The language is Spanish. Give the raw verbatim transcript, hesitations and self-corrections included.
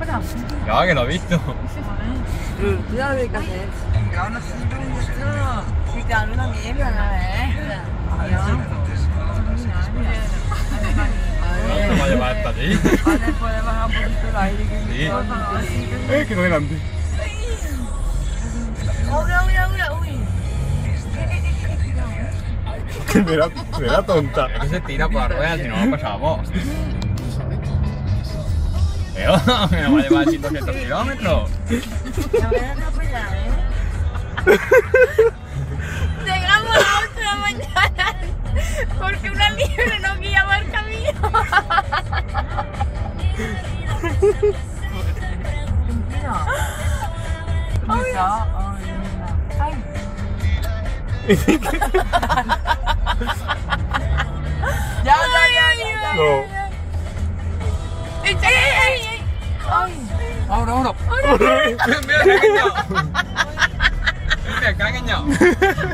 No, que lo he visto. Cuidado de hacer. Ahora sí, si te hablo una mierda, ¿eh? No me va a llevar hasta ti. Vale, puede bajar un poquito el aire. Sí. Eh, que no delante. Uy, uy, uy, uy. Me era, me era tonta. Es que se tira por la rueda, si no lo pasamos. Pero, que no va a llevar así doscientos kilómetros. Me voy a atropellar, ¿eh? Llegamos a las ocho de la mañana porque una liebre no guiaba el camino. Mira. Mira. Ay, ya, ya, ya, ya. No. ¡Ey, ey, ey! Ay. Ahora, ahora. Mira, que ha engañado. Mira, que ha engañado.